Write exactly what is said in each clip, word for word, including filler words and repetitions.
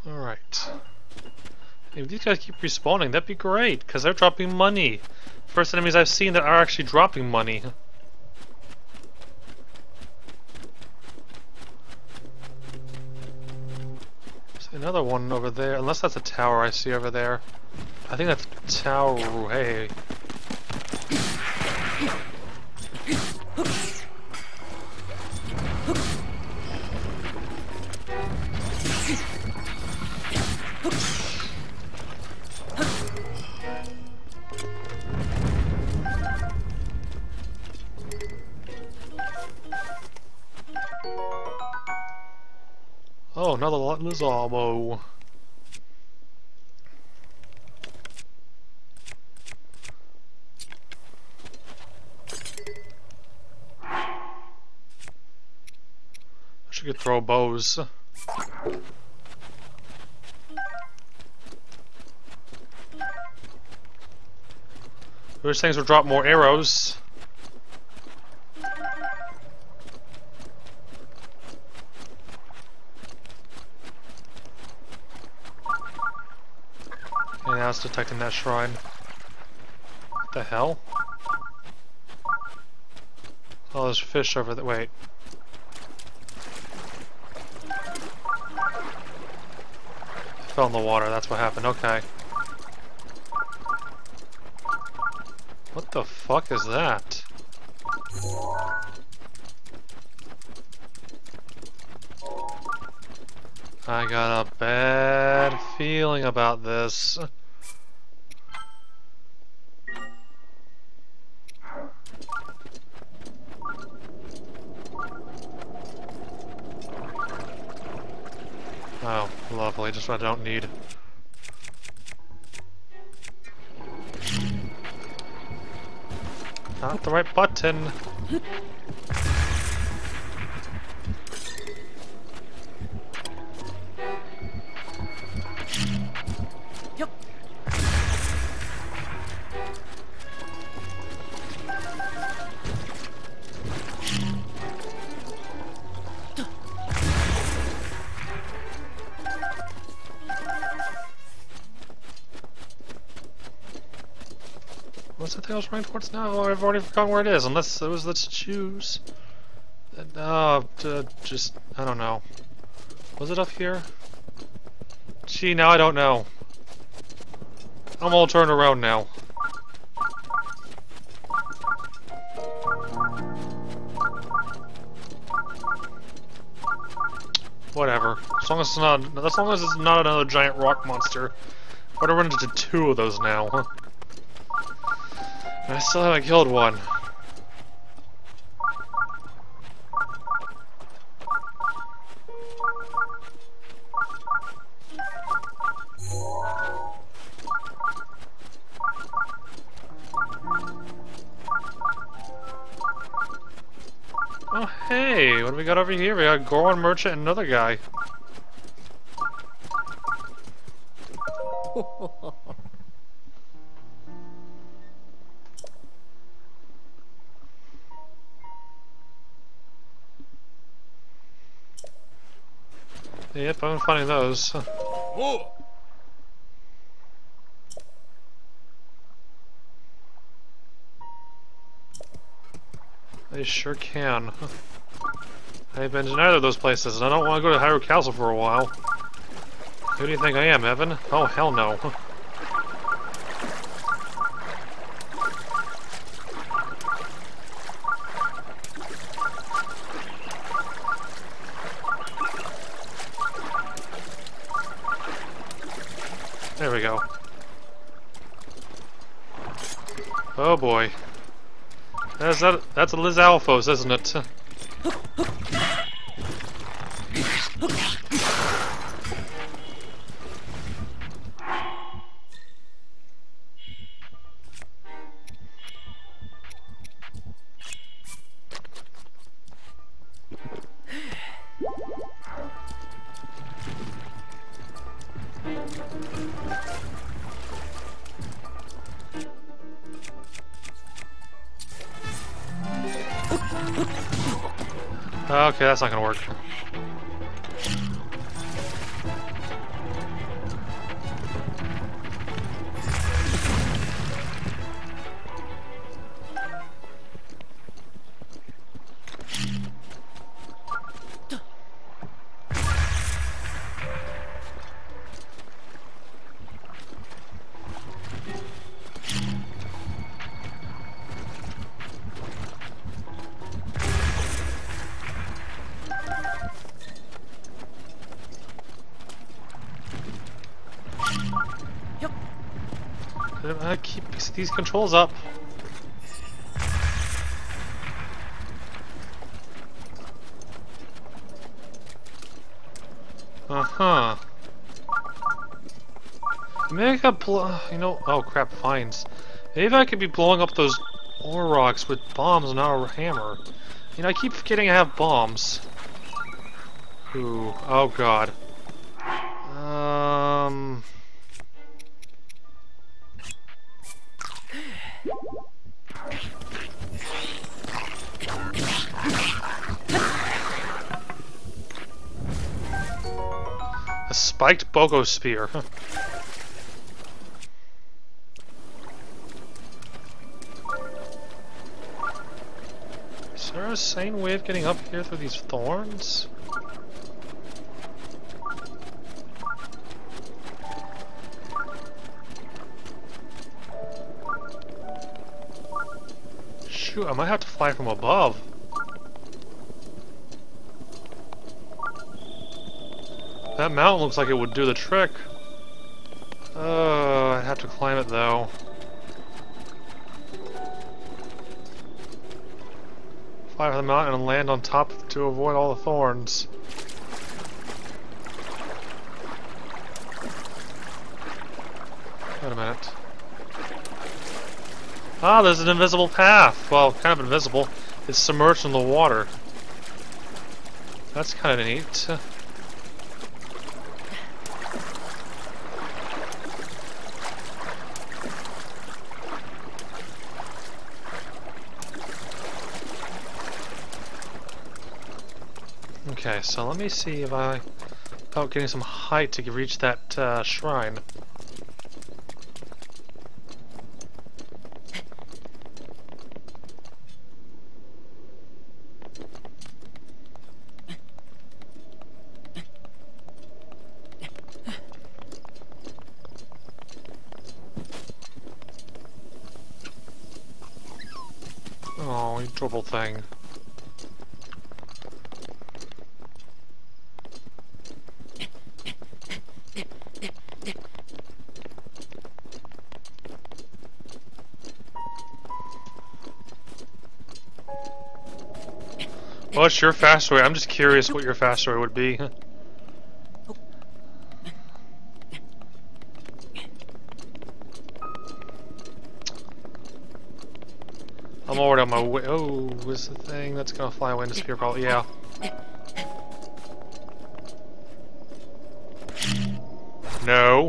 Alright. If these guys keep respawning, that'd be great, because they're dropping money. First enemies I've seen that are actually dropping money. There's another one over there, unless that's a tower I see over there. I think that's a tower. Hey. Oh, another Lizalmo. I should get throw bows. Those things will drop more arrows. Yeah, I was detecting that shrine. What the hell? Oh, there's fish over there. Wait. I fell in the water, that's what happened. Okay. What the fuck is that? I got a bad feeling about this. Oh, lovely, just what I don't need. Not the right button. Yep. What's the thing I was running towards now? I've already forgotten where it is, unless it was let's choose. Uh, uh, just, I don't know. Was it up here? Gee, now I don't know. I'm all turned around now. Whatever. As long as it's not, as long as it's not another giant rock monster. But I run into two of those now. I still haven't killed one. Oh hey, what do we got over here? We got Goron Merchant and another guy. Yep, I'm finding those. Whoa. They sure can. I've been to neither of those places, and I don't want to go to Hyrule Castle for a while. Who do you think I am, Evan? Oh, hell no. There we go. Oh boy. That's that. That's a Liz Alphos, isn't it? Okay, that's not gonna work. I keep these controls up. Uh-huh. Maybe I could blow... You know... Oh, crap, vines. Maybe I could be blowing up those ore rocks with bombs and not a hammer. You know, I keep forgetting I have bombs. Ooh. Oh, God. Um... A spiked Bogo Spear. Huh. Is there a sane way of getting up here through these thorns? Shoot, I might have to fly from above. That mountain looks like it would do the trick. Oh, I'd have to climb it though. Fly over the mountain and land on top to avoid all the thorns. Wait a minute. Ah, there's an invisible path. Well, kind of invisible. It's submerged in the water. That's kind of neat. Okay, so let me see if I... Oh, getting some height to reach that uh, shrine. Oh, you trouble thing. What's your fast way? I'm just curious what your fast way would be. I'm already on my way. Oh, is the thing that's gonna fly away in the spear probably? Yeah. No.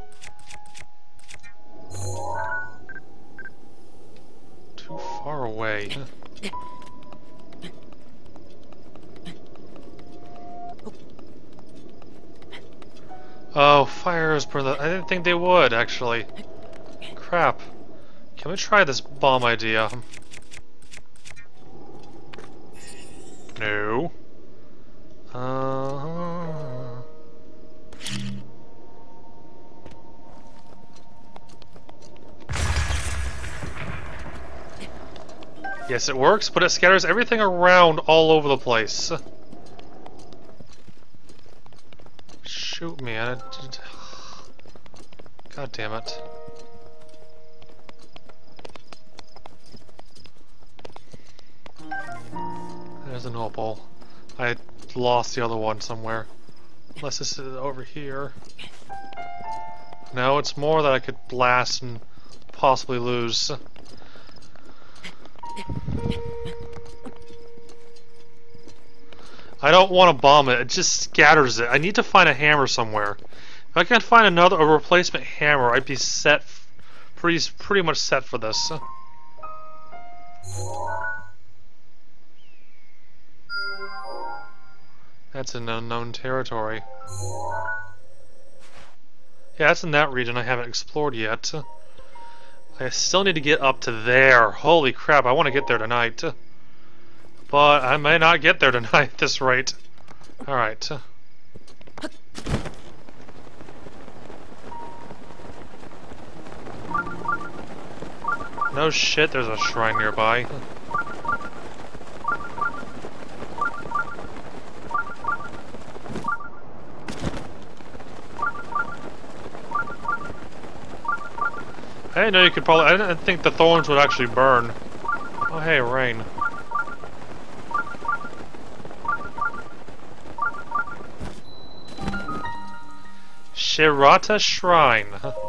Too far away. Oh, fires burn the... I didn't think they would, actually. Crap. Can we try this bomb idea? No. Uh... Yes, it works, but it scatters everything around all over the place. Shoot me, I did... God damn it. There's an opal. I lost the other one somewhere. Unless this is over here. No, it's more that I could blast and possibly lose. I don't want to bomb it, it just scatters it. I need to find a hammer somewhere. If I can find another a replacement hammer, I'd be set, pretty, pretty much set for this. That's an unknown territory. Yeah, that's in that region I haven't explored yet. I still need to get up to there. Holy crap, I want to get there tonight. But I may not get there tonight at this rate. Alright. No shit, there's a shrine nearby. I didn't know you could probably. I didn't think the thorns would actually burn. Oh, hey, rain. Shirata Shrine.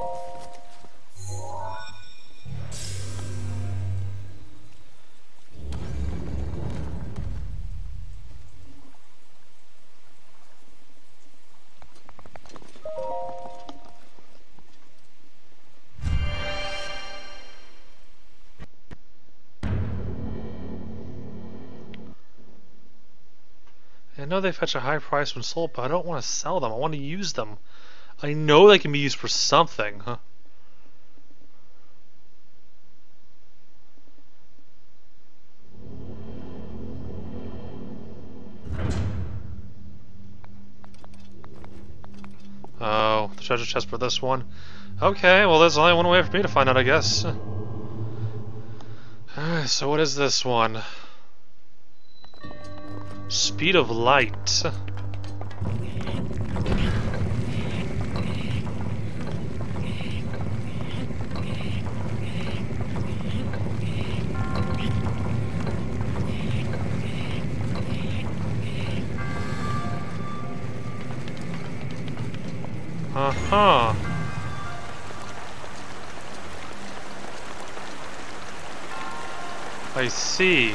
I know they fetch a high price when sold, but I don't want to sell them. I want to use them. I know they can be used for something, huh? Oh, the treasure chest for this one. Okay, well there's only one way for me to find out, I guess. Alright, so what is this one? Speed of light. Uh-huh. I see.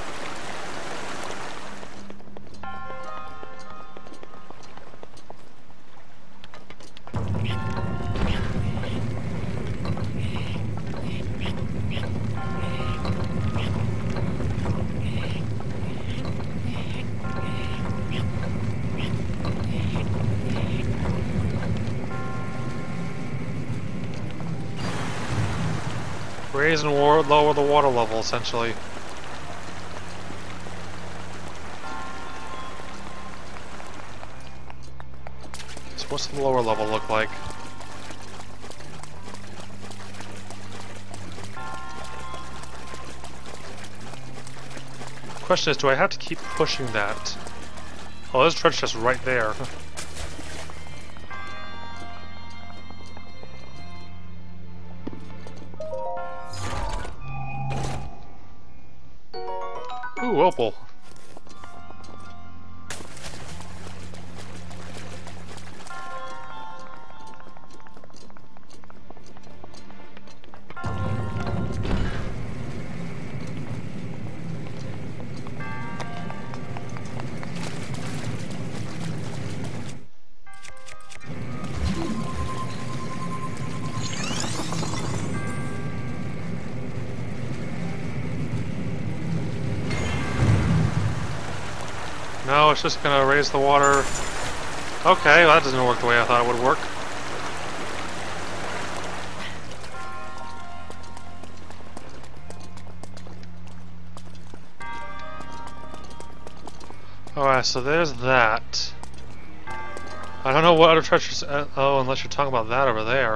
Raise and war lower the water level, essentially. So what's the lower level look like? Question is, do I have to keep pushing that? Oh, there's a treasure chest right there. Ooh, opal. No, it's just gonna raise the water. Okay, well that doesn't work the way I thought it would work. Alright, so there's that. I don't know what other treasures. Uh, oh, unless you're talking about that over there.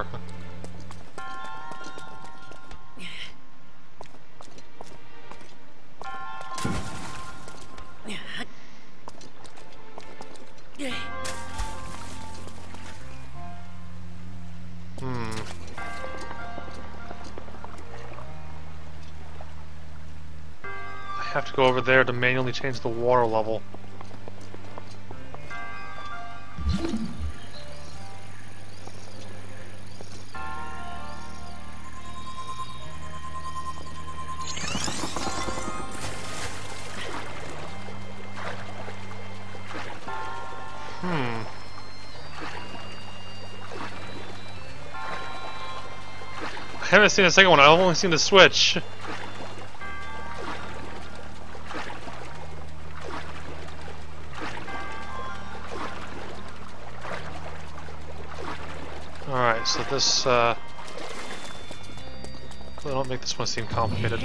Hmm. I have to go over there to manually change the water level. Hmm. I haven't seen the second one, I've only seen the switch. Alright, so this, uh... I don't make this one seem complicated.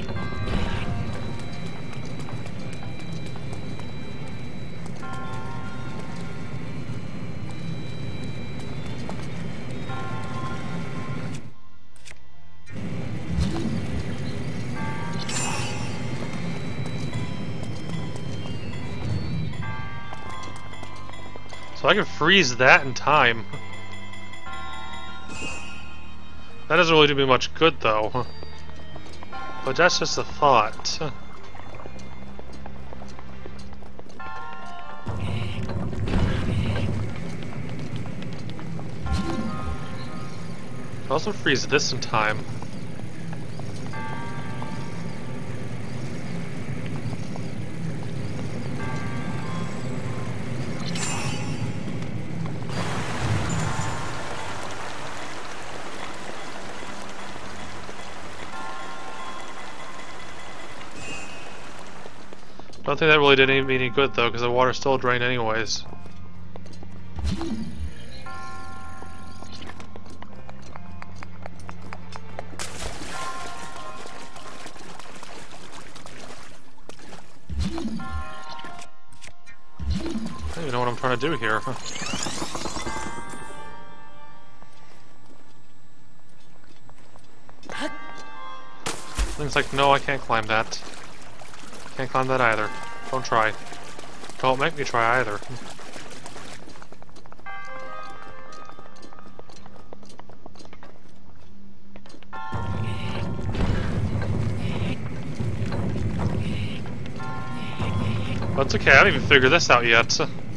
So I can freeze that in time. That doesn't really do me much good, though. But that's just a thought. I'll also freeze this in time. I don't think that really did any, any good though, because the water still drained anyways. I don't even know what I'm trying to do here. Things like, no, I can't climb that. Can't climb that either. Don't try. Don't make me try either. But it's okay, I haven't even figured this out yet.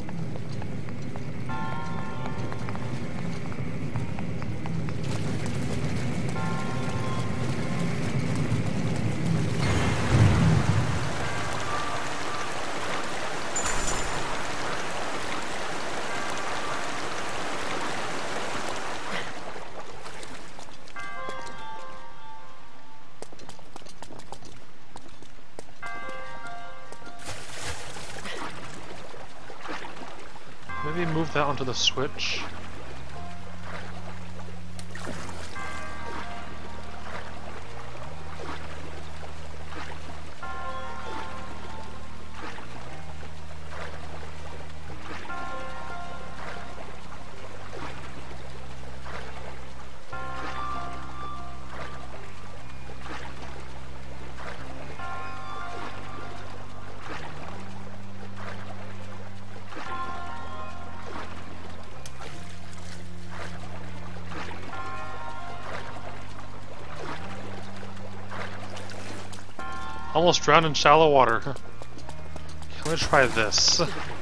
Maybe move that onto the switch. Almost drowned in shallow water. I'm gonna try this.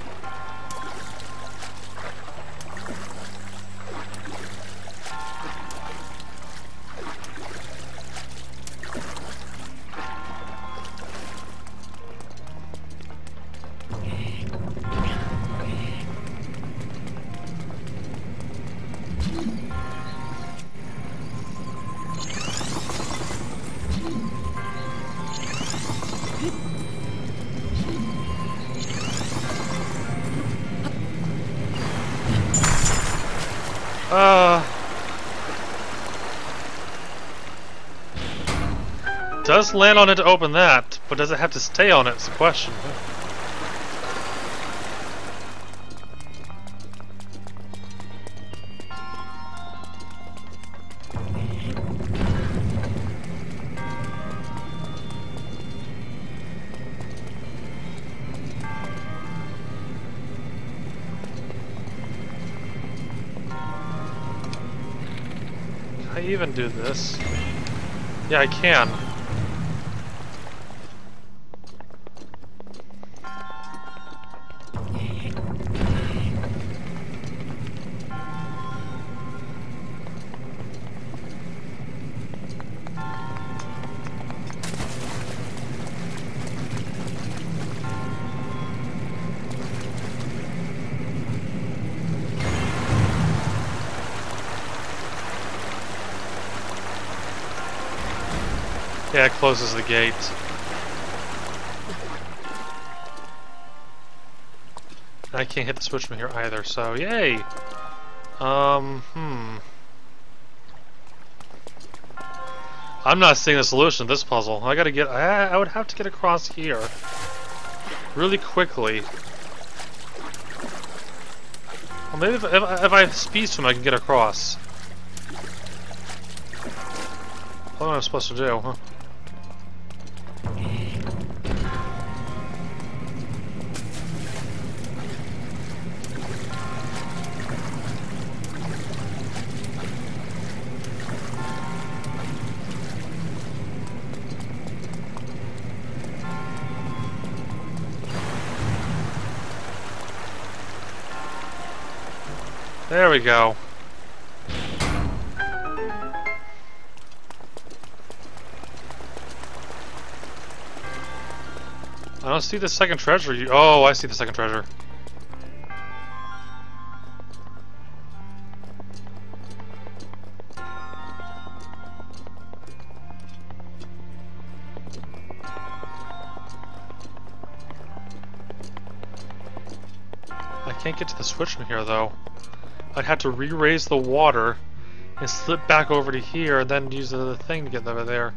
Uh, does land on it to open that, but does it have to stay on it? It's the question. Can I even do this? Yeah, I can. Yeah, it closes the gate. I can't hit the switch from here either, so yay! Um, hmm. I'm not seeing a solution to this puzzle. I gotta get, I, I would have to get across here. Really quickly. Well, maybe if, if, if I have speed swim, I can get across. What am I supposed to do, huh? There we go. I don't see the second treasure. You oh, I see the second treasure. I can't get to the switch from here, though. I'd have to re-raise the water and slip back over to here, and then use the thing to get over there.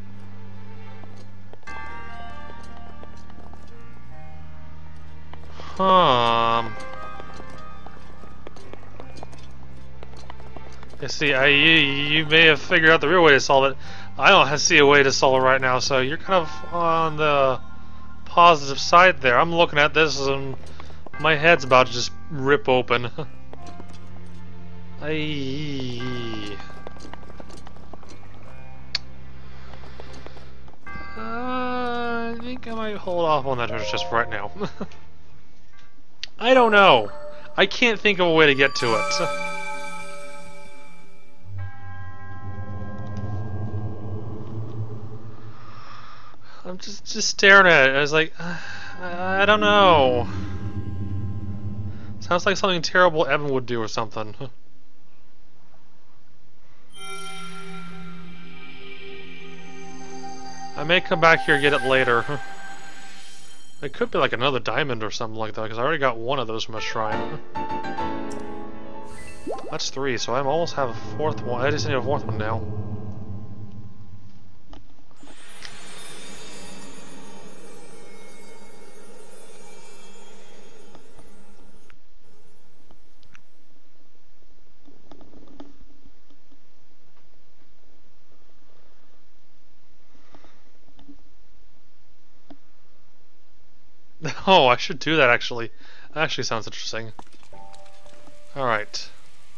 Um. You see, I, you, you may have figured out the real way to solve it. I don't see a way to solve it right now, so you're kind of on the positive side there. I'm looking at this and my head's about to just rip open. I. Uh, I think I might hold off on that treasure chest right now. I don't know. I can't think of a way to get to it. I'm just just staring at it. I was like, uh, I, I don't know. Sounds like something terrible Evan would do or something. I may come back here and get it later. It could be like another diamond or something like that, because I already got one of those from a shrine. That's three, so I almost have a fourth one. I just need a fourth one now. Oh, I should do that actually. That actually sounds interesting. Alright.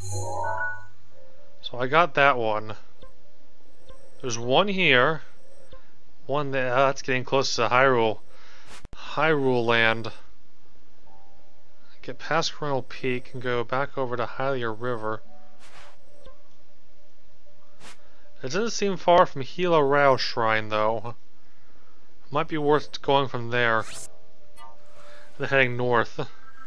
So I got that one. There's one here. One there. Uh, that's getting close to Hyrule. Hyrule Land. Get past Coronal Peak and go back over to Hylia River. It doesn't seem far from Hilo Rao Shrine though. Might be worth going from there. They're heading north.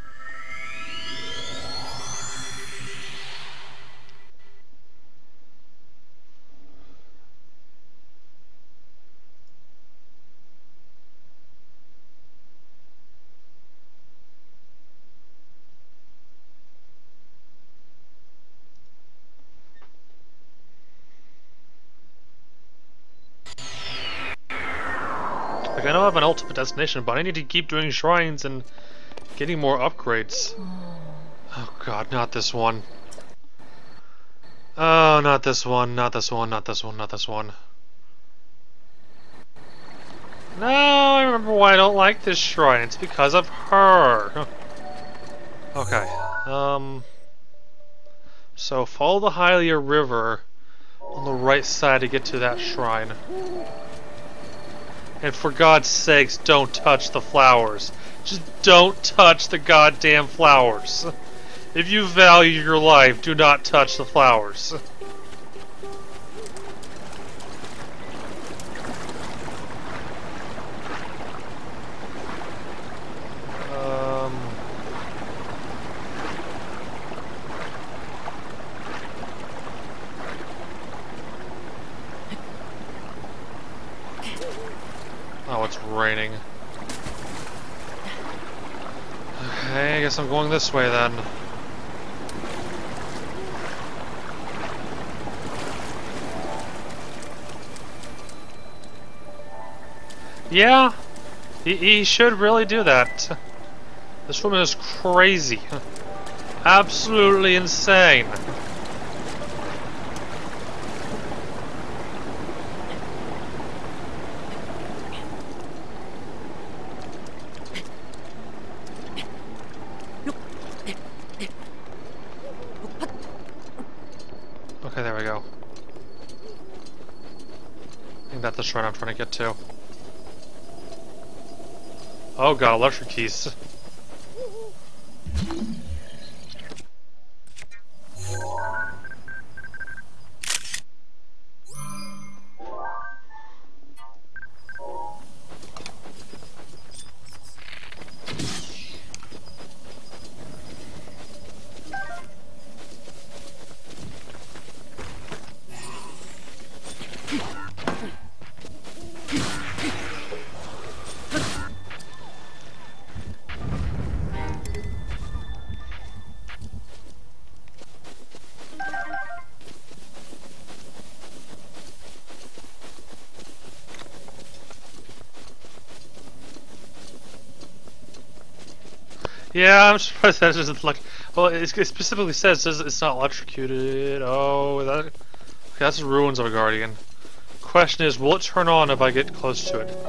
Like, I know I have an ultimate destination, but I need to keep doing shrines and getting more upgrades. Oh god, not this one. Oh, not this one, not this one, not this one, not this one. No, I remember why I don't like this shrine. It's because of her. Okay, um... so follow the Hylia River on the right side to get to that shrine. And for God's sakes, don't touch the flowers. Just don't touch the goddamn flowers. If you value your life, do not touch the flowers. Um... Oh, it's raining. Okay, I guess I'm going this way then. Yeah, he, he should really do that. This woman is crazy. Absolutely insane. Okay, there we go. I think that's the shrine I'm trying to get to. Oh god, electric keys. Yeah, I'm surprised that isn't like. Well, it specifically says it's not electrocuted. Oh, that. Okay, that's the ruins of a guardian. Question is, will it turn on if I get close to it?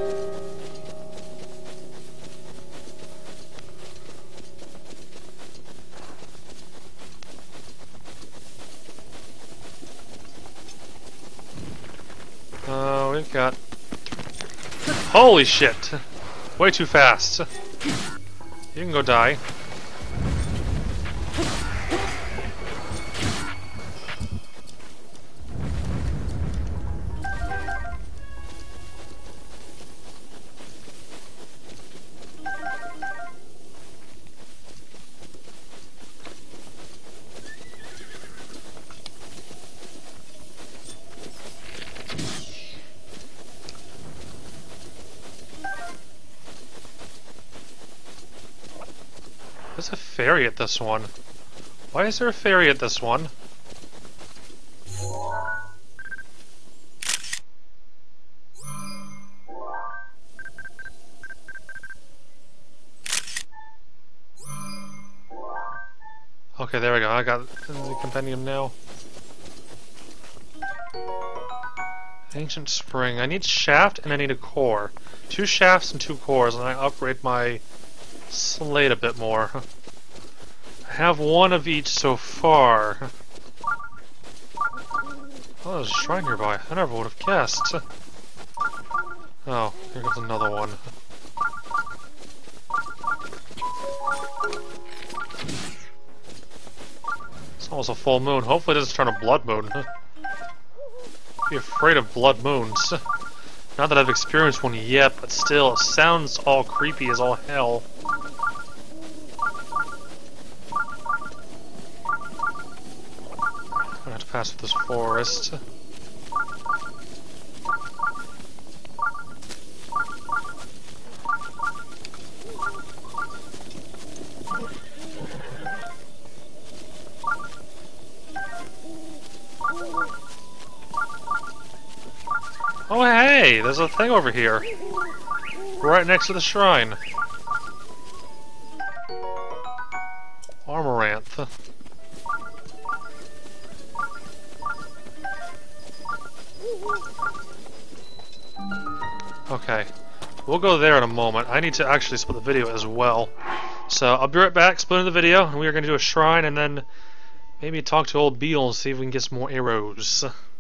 Oh, uh, we've got. Holy shit! Way too fast. You can go die. There's a fairy at this one. Why is there a fairy at this one? Okay, there we go. I got the compendium now. Ancient spring. I need shaft and I need a core. Two shafts and two cores, and I upgrade my slate a bit more. I have one of each so far. Oh, there's a shrine nearby. I never would have guessed. Oh, here comes another one. It's almost a full moon. Hopefully it doesn't turn a blood moon. Be afraid of blood moons. Not that I've experienced one yet, but still, it sounds all creepy as all hell. I'm gonna have to pass through this forest. Oh hey, there's a thing over here. Right next to the shrine. Armoranth. Okay. We'll go there in a moment. I need to actually split the video as well. So I'll be right back, splitting the video, and we are going to do a shrine and then maybe talk to old Beal and see if we can get some more arrows.